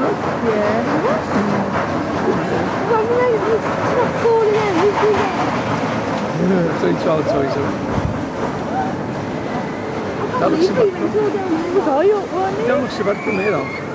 it? Yeah. Well, it's not falling out, is it? So you try the toys up. That looks so bad. It was high up, wasn't it? Don't look so bad from here though.